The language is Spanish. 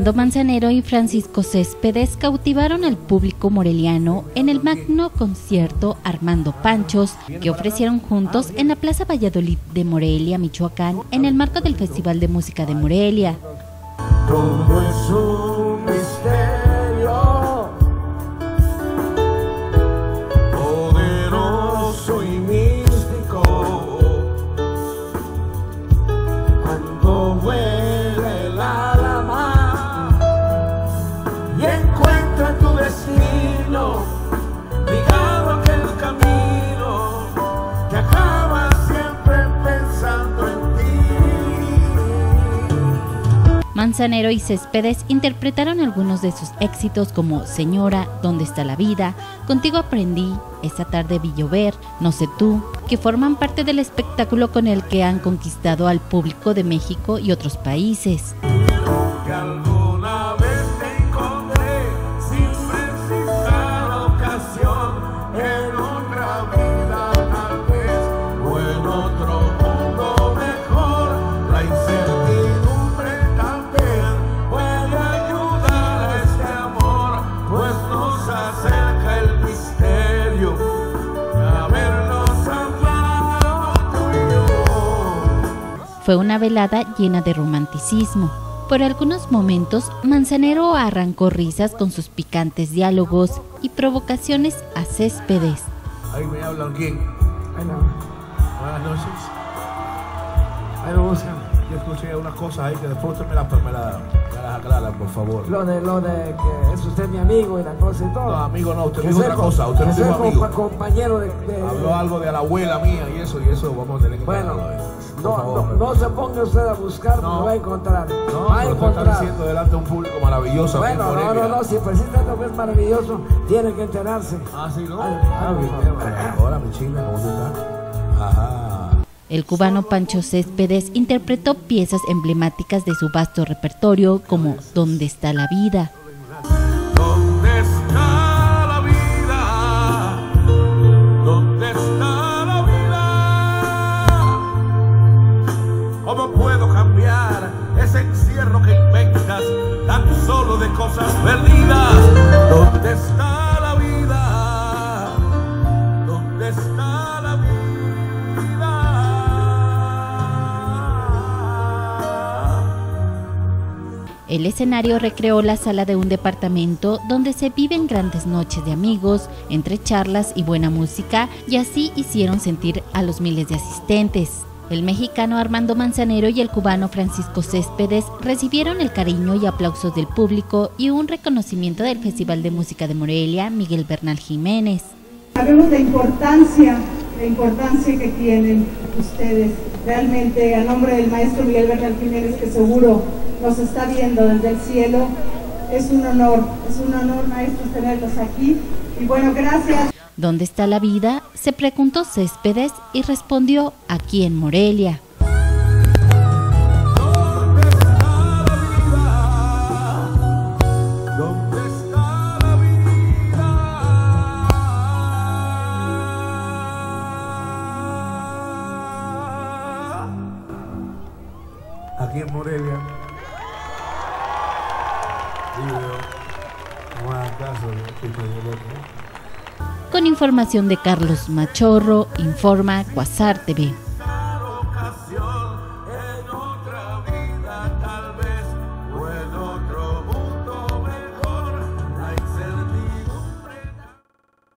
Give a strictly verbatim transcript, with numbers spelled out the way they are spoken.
Armando Manzanero y Francisco Céspedes cautivaron al público moreliano en el magno concierto Armando Panchos que ofrecieron juntos en la Plaza Valladolid de Morelia, Michoacán, en el marco del Festival de Música de Morelia. Todo es un misterio, poderoso y místico, cuando vuela el alma y encuentra tu destino, ligado a aquel camino que acaba siempre pensando en ti. Manzanero y Céspedes interpretaron algunos de sus éxitos como Señora, ¿Dónde está la vida?, Contigo aprendí, Esta tarde vi llover, No sé tú, que forman parte del espectáculo con el que han conquistado al público de México y otros países. Que alguna vez te encontré sin precisar ocasión, en otra vida tal vez, o en otro mundo mejor. La incertidumbre también puede ayudar a este amor, pues nos acerca el misterio de habernos amado tú y yo. Fue una velada llena de romanticismo. Por algunos momentos, Manzanero arrancó risas con sus picantes diálogos y provocaciones a Céspedes. Ahí me hablan quién. Bueno, Buenas noches. Ahí me buscan. Yo escuché unas cosas ahí que después usted me las me la, me las aclara, por favor. lo de lo de que es usted mi amigo y la cosa y todo. No, amigo no, usted Que dijo soy otra co- cosa, usted que no dijo soy amigo. compa- compañero de, de- Habló algo de la abuela mía y eso, y eso vamos a tener que Bueno, pararlo, eh. Por no, favor. no, no se ponga usted a buscar, porque No. lo va a encontrar. No, va a pero usted está encontrar. diciendo delante de un público maravilloso. aquí en Bueno, no, Morelia. no, no, si precisamente que es maravilloso, tiene que enterarse. Ah, sí, ¿no? Ay, Ah, ay, bien, ay. bueno. Hola, mi china, ¿cómo tú estás? Ajá. El cubano Pancho Céspedes interpretó piezas emblemáticas de su vasto repertorio como ¿Dónde está la vida?, ¿Dónde está la vida? ¿Dónde está la vida? ¿Cómo puedo cambiar ese encierro que inventas tan solo de cosas perdidas? ¿Dónde está la vida? ¿Dónde está la vida? El escenario recreó la sala de un departamento donde se viven grandes noches de amigos, entre charlas y buena música, y así hicieron sentir a los miles de asistentes. El mexicano Armando Manzanero y el cubano Francisco Céspedes recibieron el cariño y aplausos del público y un reconocimiento del Festival de Música de Morelia, Miguel Bernal Jiménez. Sabemos la importancia, la importancia que tienen ustedes. Realmente, a nombre del maestro Miguel Bernal Jiménez, que seguro nos está viendo desde el cielo, es un honor, es un honor, maestros, tenerlos aquí. Y bueno, gracias. ¿Dónde está la vida?, se preguntó Céspedes y respondió aquí en Morelia. ¿Dónde está la vida? ¿Dónde está la vida? Aquí en Morelia. Digo yo, no hagan caso, ¿no? Que te dio el otro. Con información de Carlos Machorro, informa Cuasar T V.